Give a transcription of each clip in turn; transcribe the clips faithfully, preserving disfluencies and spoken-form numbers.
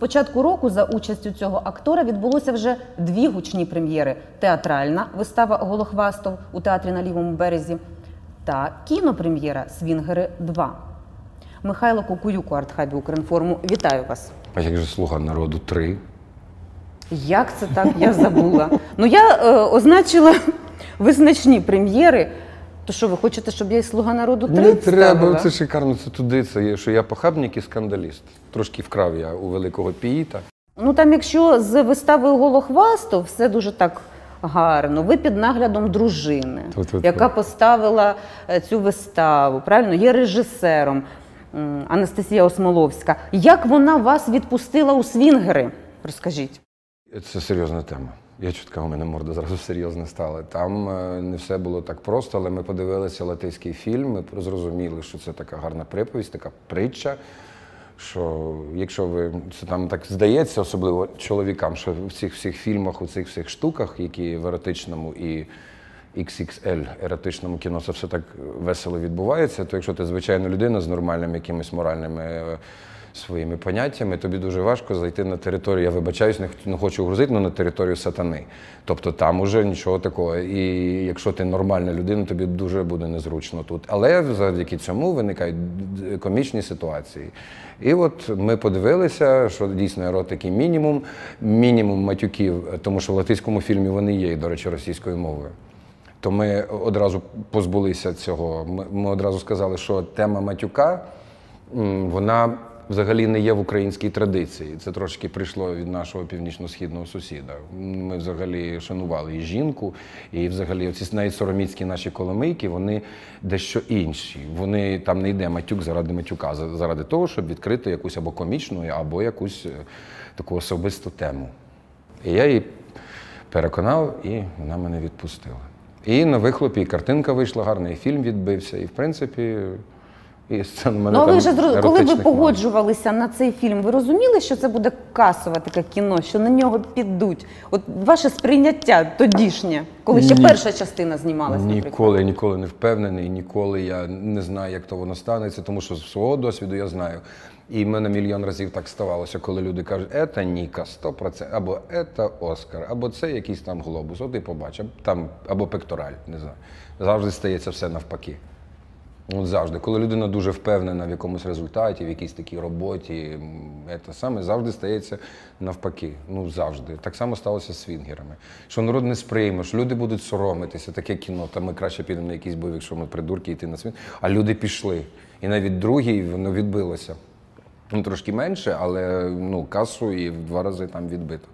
початку року за участю цього актора відбулося вже дві гучні прем'єри. Театральна вистава «Голохвастов» у театрі на Лівому березі та кінопрем'єра «Свінгери два». Михайло Кукуюк у Артхабі Укрінформу. Вітаю вас. А як же «Слуга народу три»? Як це так? Я забула. Ну, я е, означила визначні прем'єри. То що, ви хочете, щоб я і «Слуга народу три» Не треба, ставила? це шикарно, це туди, це є, що я похабник і скандаліст. Трошки вкрав я у великого піїта. Ну, там, якщо з виставою «Голохвастов» все дуже так гарно. Ви під наглядом дружини, Тут-тут-тут. яка поставила цю виставу, правильно? Є режисером Анастасія Осмоловська. Як вона вас відпустила у «Свінгери»? Розкажіть. Це серйозна тема. Я чутка, у мене морда зразу серйозно стала. Там не все було так просто, але ми подивилися латиський фільм, ми зрозуміли, що це така гарна приповість, така притча, що якщо ви, це там так здається, особливо чоловікам, що в цих всіх фільмах, у цих всіх штуках, які в еротичному і ікс ікс ель еротичному кіно, це все так весело відбувається, то якщо ти звичайна людина з нормальними якимись моральними своїми поняттями, тобі дуже важко зайти на територію, я вибачаюсь, не, не хочу грузити, але на територію сатани. Тобто там уже нічого такого. І якщо ти нормальна людина, тобі дуже буде незручно тут. Але завдяки цьому виникають комічні ситуації. І от ми подивилися, що дійсно еротики мінімум, мінімум матюків, тому що в латиському фільмі вони є, до речі, російською мовою. То ми одразу позбулися цього. Ми, ми одразу сказали, що тема матюка, вона взагалі не є в українській традиції. Це трошки прийшло від нашого північно-східного сусіда. Ми взагалі шанували і жінку, і взагалі оці навіть сороміцькі наші коломийки, вони дещо інші. Вони, там не йде матюк заради матюка, заради того, щоб відкрити якусь або комічну, або якусь таку особисту тему. І я її переконав, і вона мене відпустила. І на вихлопі і картинка вийшла гарна, і фільм відбився, і в принципі... І це в мене ну, там ви вже, коли ви еротичних погоджувалися на цей фільм, ви розуміли, що це буде касове таке кіно, що на нього підуть? От ваше сприйняття тодішнє, коли ще Ні. перша частина знімалася, наприклад? Ніколи, ніколи не впевнений, ніколи я не знаю, як то воно станеться, тому що з свого досвіду я знаю. І в мене мільйон разів так ставалося, коли люди кажуть, «Ета Ніка, сто відсотків», або «Ета Оскар», або «Це якийсь там глобус», от і побачив, там, або пектораль, не знаю. Завжди стається все навпаки. От завжди. Коли людина дуже впевнена в якомусь результаті, в якійсь такій роботі, це саме завжди стається навпаки. Ну, завжди. Так само сталося з «Свінгерами». Що народ не сприйме, що люди будуть соромитися, таке кіно, та ми краще підемо на якийсь бойовик, що ми придурки йти на «Свінгер». А люди пішли. І навіть другий, воно відбилося. Ну, трошки менше, але ну, касу і в два рази там відбито.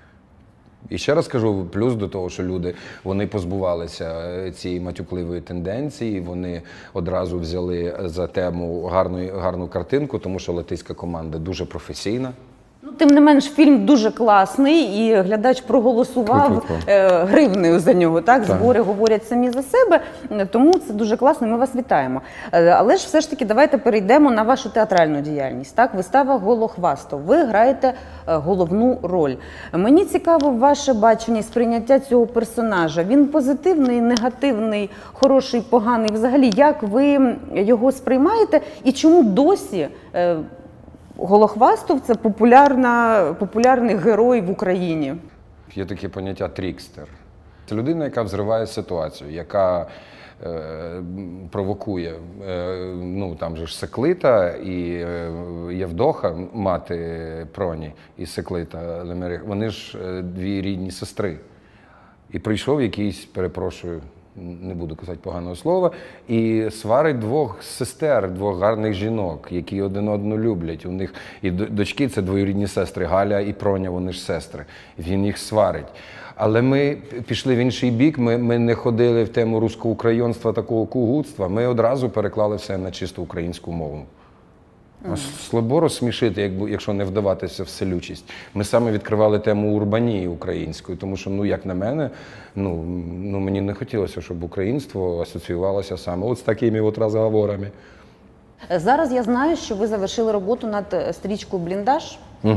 І ще раз кажу, плюс до того, що люди, вони позбувалися цієї матюкливої тенденції, вони одразу взяли за тему гарну, гарну картинку, тому що латиська команда дуже професійна. Ну, тим не менш, фільм дуже класний, і глядач проголосував е, гривнею за нього. Так? Так. Збори говорять самі за себе, тому це дуже класно, ми вас вітаємо. Е, але ж все ж таки давайте перейдемо на вашу театральну діяльність. Так? Вистава «Голохвастов». Ви граєте е, головну роль. Мені цікаво ваше бачення і сприйняття цього персонажа. Він позитивний, негативний, хороший, поганий. Взагалі, як ви його сприймаєте і чому досі е, Голохвастов – це популярна, популярний герой в Україні? Є таке поняття «трікстер». Це людина, яка взриває ситуацію, яка е, провокує. Е, ну, там же ж Секлита і е, Євдоха, мати Проні, і Секлита Лемерих, вони ж е, дві рідні сестри. І прийшов якийсь, перепрошую, не буду казати поганого слова, і сварить двох сестер, двох гарних жінок, які один одну люблять. У них і дочки – це двоюрідні сестри, Галя і Проня, вони ж сестри. Він їх сварить. Але ми пішли в інший бік, ми, ми не ходили в тему руськоукраїнства, такого кугутства, ми одразу переклали все на чисто українську мову. Mm. Слабо розсмішити, якщо не вдаватися в селючість. Ми саме відкривали тему урбанії української, тому що, ну, як на мене, ну, ну мені не хотілося, щоб українство асоціювалося саме от з такими от розговорами. Зараз я знаю, що ви завершили роботу над стрічкою «Бліндаж». Угу.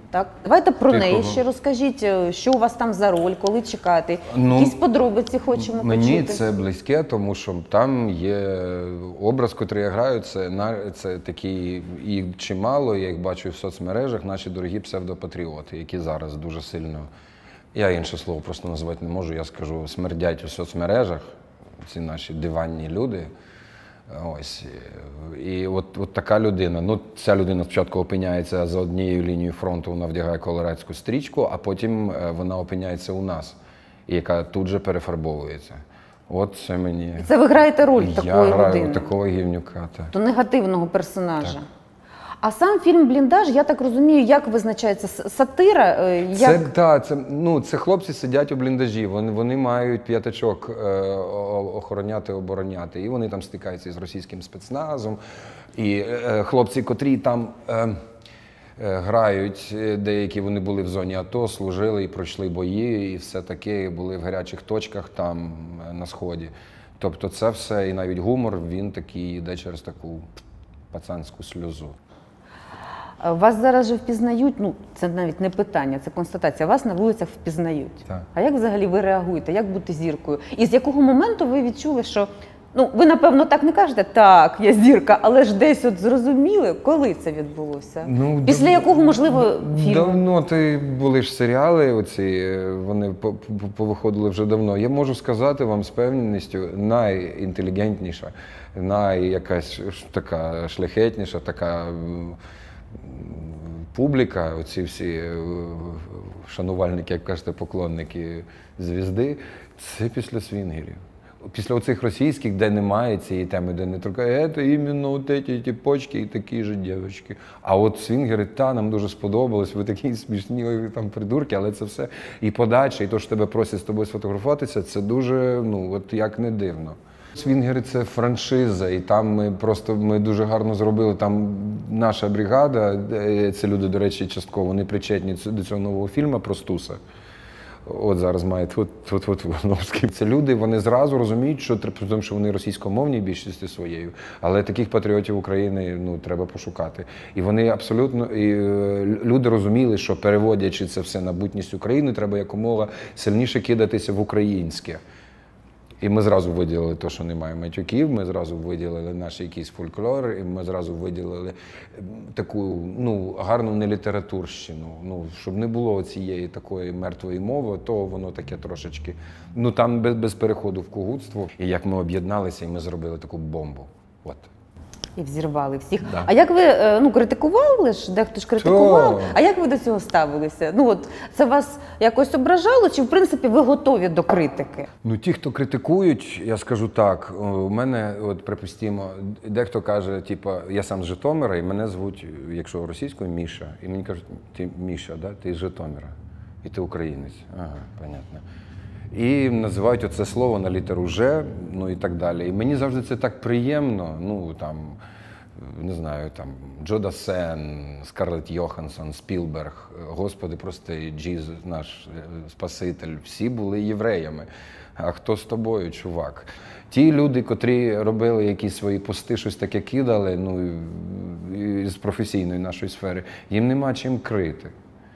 Так, давайте про Тихого. неї ще розкажіть, що у вас там за роль, коли чекати. Ну, Якісь подробиці хочемо Мені почути. це близьке, тому що там є образ, який я граю, це, на- це такі, їх чимало, я їх бачу в соцмережах, наші дорогі псевдопатріоти, які зараз дуже сильно, я інше слово просто назвати не можу, я скажу, смердять у соцмережах, ці наші диванні люди. Ось. І от, от така людина. Ну, ця людина спочатку опиняється за однією лінією фронту, вона вдягає колорадську стрічку, а потім е, вона опиняється у нас, і яка тут же перефарбовується. От це мені. Це ви граєте роль Я такої граю людини, такого гівнюка. Так. до негативного персонажа. Так. А сам фільм «Бліндаж», я так розумію, як визначається С- сатира? е, Як... Це, та, це, ну, це хлопці сидять у бліндажі, вони, вони мають п'ятачок е, о- охороняти, обороняти, і вони там стикаються з російським спецназом. І е, хлопці, котрі там е, е, грають, е, деякі вони були в зоні АТО, служили і пройшли бої, і все таке, були в гарячих точках там е, на Сході. Тобто це все, і навіть гумор, він такий йде через таку пацанську сльозу. Вас зараз же впізнають, ну це навіть не питання, це констатація, вас на вулицях впізнають. Так. А як взагалі ви реагуєте, як бути зіркою? І з якого моменту ви відчули, що, ну ви напевно так не кажете, так, я зірка, але ж десь от зрозуміли, коли це відбулося? Ну, Після дав- якого, можливо, фільму? Давно ти були ж серіали, оці, вони по- по- повиходили вже давно. Я можу сказати вам з певністю, найінтелігентніша, най якась така шляхетніша, така м, публіка, оці всі е, шанувальники, як кажете, поклонники звізди, це після свінгерів. Після оцих російських, де немає цієї теми, де не тільки це іменно от ці ті почки і такі ж дівчатки. А от свінгери, та, нам дуже сподобалось, ви такі смішні там придурки, але це все і подача, і то, що тебе просять з тобою сфотографуватися, це дуже, ну, от як не дивно. Свінгери – це франшиза, і там ми просто ми дуже гарно зробили. Там наша бригада, е, це люди, до речі, частково, вони причетні до цього нового фільму про Стуса. От зараз має тут, тут, тут, тут. Це люди, вони зразу розуміють, що треба, тому що вони російськомовні більшості своєю, але таких патріотів України, ну, треба пошукати. І вони абсолютно, і е, люди розуміли, що переводячи це все на бутність України, треба якомога сильніше кидатися в українське. І ми зразу виділили те, що немає матюків, ми зразу виділили наш якийсь фольклор, і ми зразу виділили таку, ну, гарну нелітературщину. Ну, щоб не було цієї такої мертвої мови, то воно таке трошечки, ну, там без, без переходу в кугутство. І як ми об'єдналися, і ми зробили таку бомбу. От. І взірвали всіх. Да. А як ви, е, ну, критикували ж, дехто ж критикував, То. а як ви до цього ставилися? Ну, от, це вас якось ображало, чи, в принципі, ви готові до критики? Ну, ті, хто критикують, я скажу так, у мене, от, припустимо, дехто каже, типу, я сам з Житомира, і мене звуть, якщо російською, Міша. І мені кажуть, ти Міша, да? Ти з Житомира, і ти українець. Ага, понятно. І називають оце слово на літеру «Ж», ну і так далі. І мені завжди це так приємно, ну, там, не знаю, там, Джо Дассен, Скарлетт Йоханссон, Спілберг, Господи, прости, Джізус, наш Спаситель, всі були євреями. А хто з тобою, чувак? Ті люди, котрі робили якісь свої пости, щось таке кидали, ну, з професійної нашої сфери, їм нема чим крити.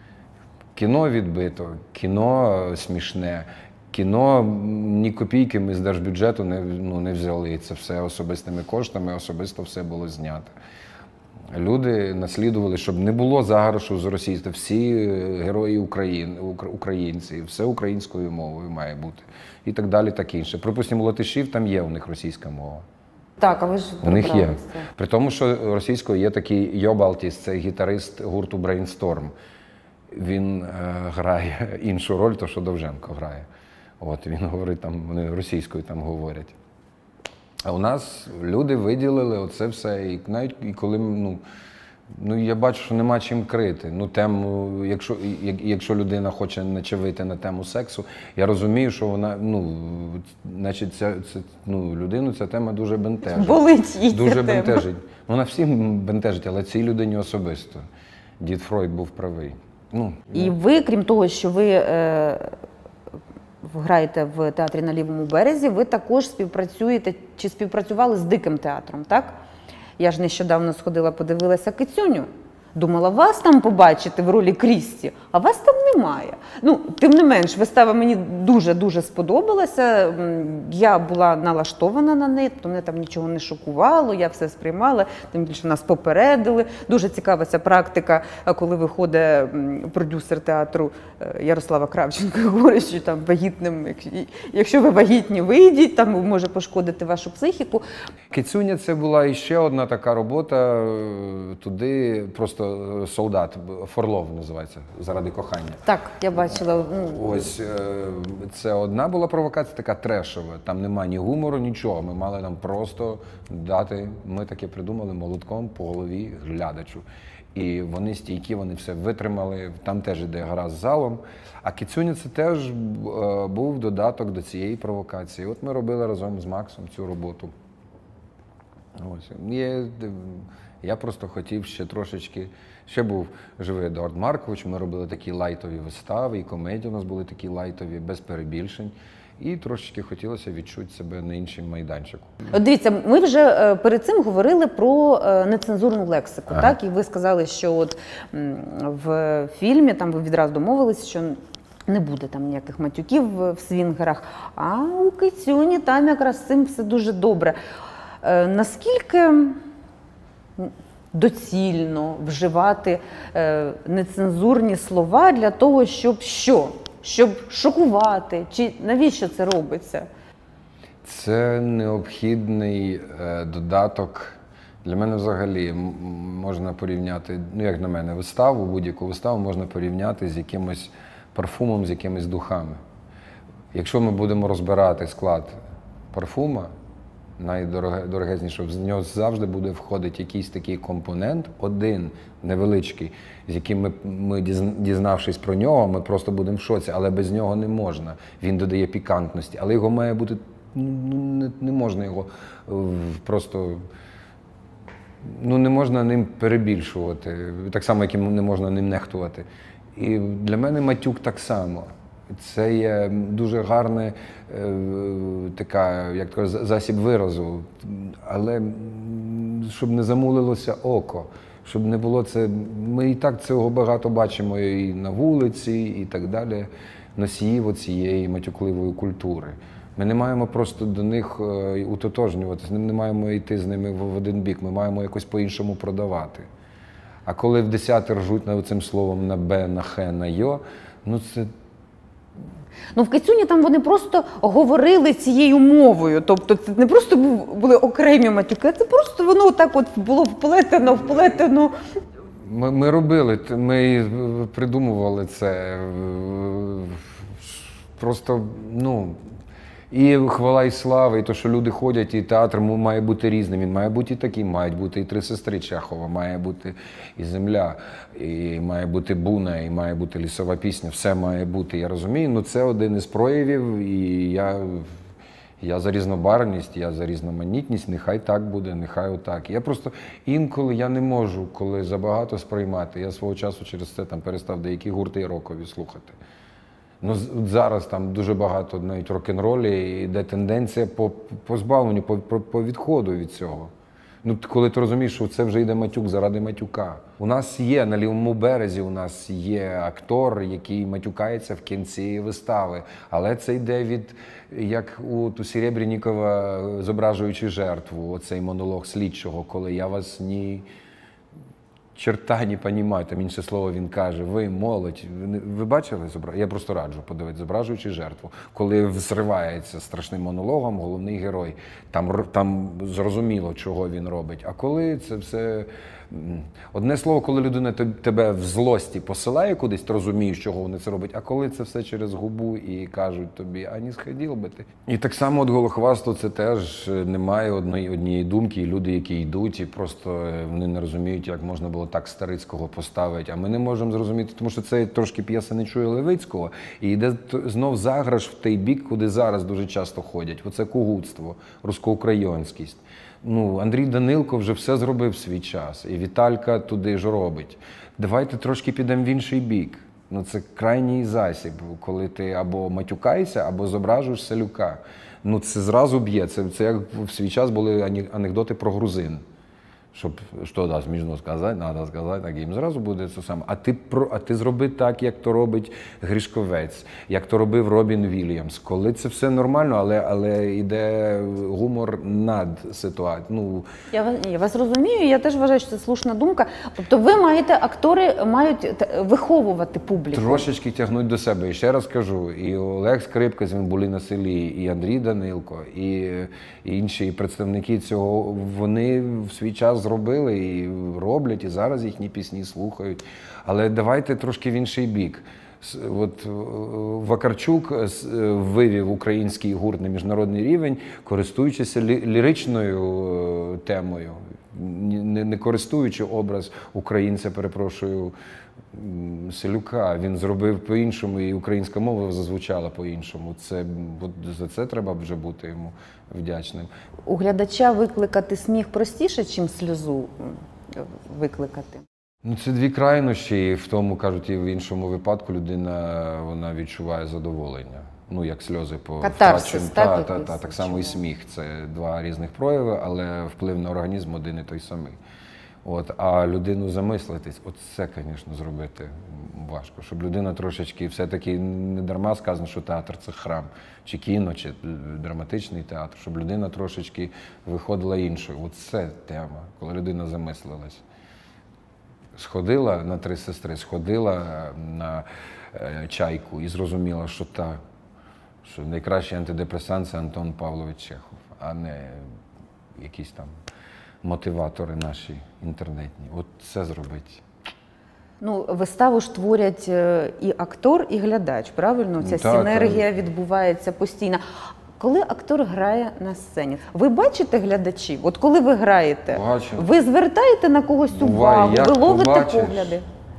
Кіно відбито, кіно смішне, кіно ні копійки ми з держбюджету не, ну, не взяли. Це все особистими коштами, особисто все було знято. Люди наслідували, щоб не було заграшу з російською. Всі герої України, українці, все українською мовою має бути. І так далі, так інше. Припустимо, Латишів, там є у них російська мова. Так, а ви ж У них є. прибралися. При тому, що російською є такий Йобалтіс, це гітарист гурту Brainstorm. Він е, грає іншу роль, то що Довженко грає. От, він говорить, там, вони російською там говорять. А у нас люди виділили оце все, і навіть і коли, ну, ну, я бачу, що нема чим крити. Ну, тему, якщо, як, якщо людина хоче начавити на тему сексу, я розумію, що вона, ну, значить, ця, це, ну, людину ця тема дуже бентежить. Болить їй ця Дуже тема. бентежить. Вона всім бентежить, але цій людині особисто. Дід Фройд був правий. Ну, І ви, крім того, що ви е, граєте в театрі на Лівому березі, ви також співпрацюєте чи співпрацювали з Диким театром, так? Я ж нещодавно сходила, подивилася Кицюню. Думала, вас там побачити в ролі Крісті, а вас там немає. Ну, тим не менш, вистава мені дуже-дуже сподобалася. Я була налаштована на неї, то мене там нічого не шокувало, я все сприймала, тим більше нас попередили. Дуже цікава ця практика, коли виходить продюсер театру Ярослава Кравченка, говорить, що там вагітним, якщо ви вагітні, вийдіть, там може пошкодити вашу психіку. Кицюня – це була іще одна така робота, туди просто солдат, Форлов називається, заради кохання. Так, я бачила. Ось, це одна була провокація, така трешова, там нема ні гумору, нічого, ми мали нам просто дати, ми таке придумали молотком по голові глядачу. І вони стійкі, вони все витримали, там теж іде гра з залом. А Кицюня – це теж був додаток до цієї провокації. От ми робили разом з Максом цю роботу. Ось. Я, я просто хотів ще трошечки, ще був живий Едуард Маркович, ми робили такі лайтові вистави, і комедії у нас були такі лайтові, без перебільшень. І трошечки хотілося відчути себе на іншому майданчику. От дивіться, ми вже перед цим говорили про нецензурну лексику, ага. так? І ви сказали, що от в фільмі там ви відразу домовились, що не буде там ніяких матюків в свінгерах, а у Кицюні там якраз з цим все дуже добре. Наскільки доцільно вживати нецензурні слова для того, щоб що? Щоб шокувати? Чи навіщо це робиться? Це необхідний е, додаток. Для мене взагалі можна порівняти, ну як на мене, виставу, будь-яку виставу можна порівняти з якимось парфумом, з якимись духами. Якщо ми будемо розбирати склад парфума, найдорогезнішого, з нього завжди буде входити якийсь такий компонент, один невеличкий, з яким ми, ми, дізнавшись про нього, ми просто будемо в шоці, але без нього не можна. Він додає пікантності, але його має бути, ну, не, не можна його просто, ну, не можна ним перебільшувати, так само, як і не можна ним нехтувати. І для мене матюк так само. Це є дуже гарне е, така, як то, засіб виразу, але щоб не замулилося око, щоб не було це, ми і так цього багато бачимо і на вулиці, і так далі, носіїв оцієї матюкливої культури. Ми не маємо просто до них утотожнюватися, не маємо йти з ними в один бік, ми маємо якось по-іншому продавати. А коли в десяти ржуть над цим словом на Б, на Х, на Йо, ну це... Ну, в Кицюні там вони просто говорили цією мовою, тобто це не просто були окремі матюки, це просто воно так от було вплетено, вплетено. Ми, ми робили, ми придумували це, просто, ну, і хвала і слава, і то, що люди ходять, і театр має бути різним, він має бути і такий, мають бути і «Три сестри» Чехова, має бути і «Земля», і має бути «Буна», і має бути «Лісова пісня», все має бути, я розумію, ну це один із проявів, і я, я за різнобарвність, я за різноманітність, нехай так буде, нехай отак. Я просто інколи я не можу, коли забагато сприймати, я свого часу через це там перестав деякі гурти рокові слухати. Ну, зараз там дуже багато навіть рок-н-ролі, йде тенденція по позбавленню, по, по, по відходу від цього. Ну, коли ти розумієш, що це вже йде матюк заради матюка. У нас є, на лівому березі у нас є актор, який матюкається в кінці вистави. Але це йде від, як у Серебрянікова, зображуючи жертву, оцей монолог слідчого, коли я вас ні... черта не понімаю, там інше слово він каже, ви молодь, ви бачили? Я просто раджу подивитися, зображуючи жертву. Коли зривається страшним монологом головний герой, там, там зрозуміло, чого він робить. А коли це все... Одне слово, коли людина тебе в злості посилає кудись, ти розумієш, чого вони це роблять, а коли це все через губу і кажуть тобі, а не сходив би ти. І так само от голохвасту це теж немає одної, однієї думки, і люди, які йдуть, і просто вони не розуміють, як можна було так Старицького поставити, а ми не можемо зрозуміти, тому що це трошки п'єса не чує Левицького, і йде знов заграш в той бік, куди зараз дуже часто ходять. Оце кугутство, русско-українськість. Ну, Андрій Данилко вже все зробив в свій час, і Віталька туди ж робить. Давайте трошки підемо в інший бік. Ну, це крайній засіб, коли ти або матюкаєшся, або зображуєш селюка. Ну, це зразу б'є. Це, це як в свій час були анекдоти про грузин. Щоб що да, смішно сказати, треба сказати, так їм зразу буде це саме. А ти, про, а ти зроби так, як то робить Гришковець, як то робив Робін Вільямс. Коли це все нормально, але, але йде гумор над ситуацією. Ну, Я вас, я вас розумію, я теж вважаю, що це слушна думка. Тобто ви маєте, актори мають т- виховувати публіку. трошечки тягнуть до себе. І ще раз кажу, і Олег Скрипка, він були на селі, і Андрій Данилко, і, і інші представники цього, вони в свій час зробили і роблять, і зараз їхні пісні слухають. Але давайте трошки в інший бік. С- От е, Вакарчук с- е, вивів український гурт на міжнародний рівень, користуючись лі- ліричною е, темою, Ні- не, не користуючи образ українця, перепрошую, м, Селюка. Він зробив по-іншому, і українська мова зазвучала по-іншому. Це, от за це треба вже бути йому вдячним. У глядача викликати сміх простіше, чим сльозу м, викликати. Ну, це дві крайнощі, і в тому, кажуть, і в іншому випадку людина вона відчуває задоволення. Ну, як сльози по Катарсис, втрачен- так, та, якийсь та, та, так само і відчуває. сміх. Це два різних прояви, але вплив на організм один і той самий. От, а людину замислитись, от це, звісно, зробити важко. Щоб людина трошечки, все-таки не дарма сказано, що театр це храм, чи кіно, чи драматичний театр, щоб людина трошечки виходила іншою. От це тема, коли людина замислилась. Сходила на три сестри, сходила на е, чайку і зрозуміла, що та, що найкращий антидепресант це Антон Павлович Чехов, а не якісь там мотиватори наші інтернетні. От це зробить. Ну, виставу ж творять е, і актор, і глядач, правильно? Ця Ну, так, синергія відбувається постійно. Коли актор грає на сцені, ви бачите глядачів? От коли ви граєте, Бачу. ви звертаєте на когось Буває, увагу, як ви ловите побачиш. погляди?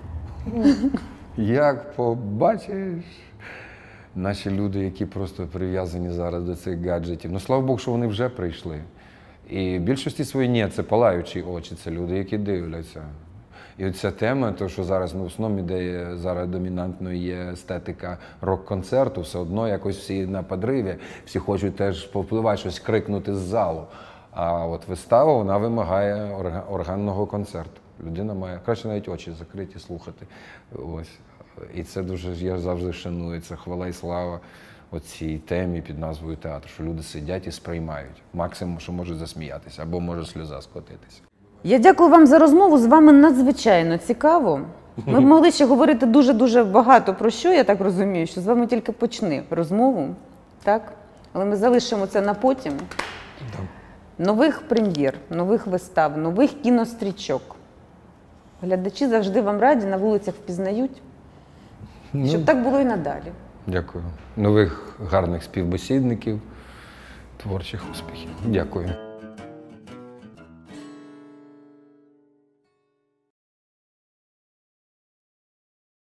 Як побачиш, наші люди, які просто прив'язані зараз до цих гаджетів. Ну, слава Богу, що вони вже прийшли. І в більшості своїй ні, це палаючі очі, це люди, які дивляться. І оця тема, то що зараз ну, в основному іде зараз домінантно є естетика рок-концерту, все одно якось всі на подриві, всі хочуть теж повпливати, щось крикнути з залу. А от вистава, вона вимагає орга- органного концерту. Людина має краще навіть очі закриті, слухати. Ось. І це дуже я завжди шаную. Це хвала і слава оцій темі під назвою театр, що люди сидять і сприймають. Максимум, що можуть засміятися, або може сльоза скотитися. Я дякую вам за розмову. З вами надзвичайно цікаво. Ми б могли ще говорити дуже-дуже багато про що, я так розумію, що з вами тільки почни розмову, так? Але ми залишимо це на потім. Нових прем'єр, нових вистав, нових кінострічок. Глядачі завжди вам раді, на вулицях впізнають. Щоб так було і надалі. Дякую. Нових гарних співбесідників, творчих успіхів. Дякую.